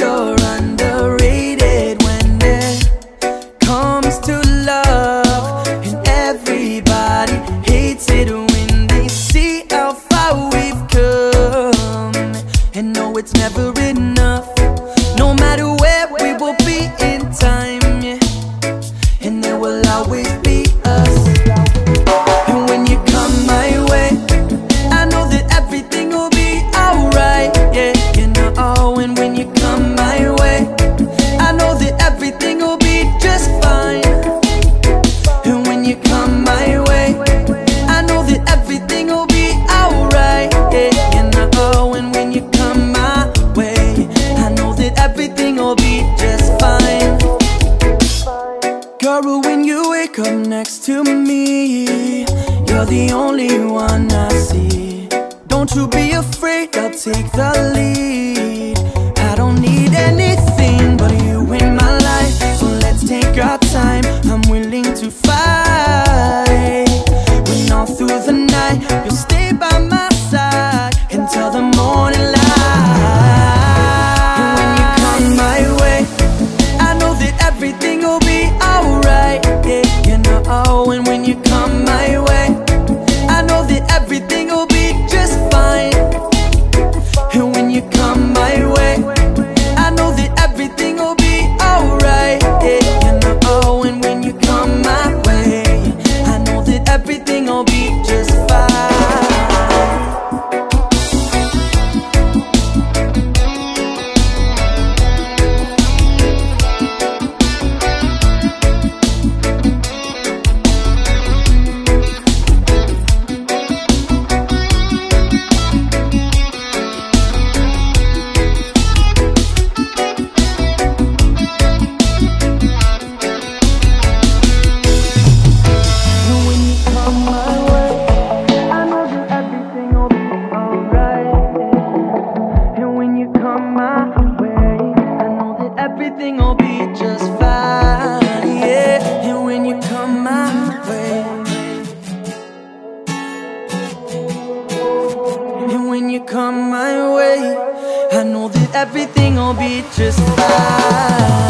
you're underrated when it comes to love, and everybody hates it when they see how far we've come. And no, it's never enough. No matter where we will be in time, yeah, and there will always be us. And when you come my way, I know that everything will be alright, yeah, you know. And when you come my way, I know that everything will be just fine. And when you come my way, I know that everything will be alright, yeah, you know. And when you come my way, I know that everything will be just fine. Girl, when you wake up next to me, you're the only one I see. Don't you be afraid, I'll take the lead. I don't need anything but you in my life, so let's take our time. I'm willing to fight. When all through the night you'll stay by my side until the morning light. And when you come my way, I know that everything will be alright, yeah, you know. And when you come my way, I know that everything will be just fine. And when you come my way, I know that everything will be alright, yeah, you know. And when you come my way, I know that everything will be just fine. Everything will be just fine, yeah. And when you come my way, and when you come my way, I know that everything will be just fine.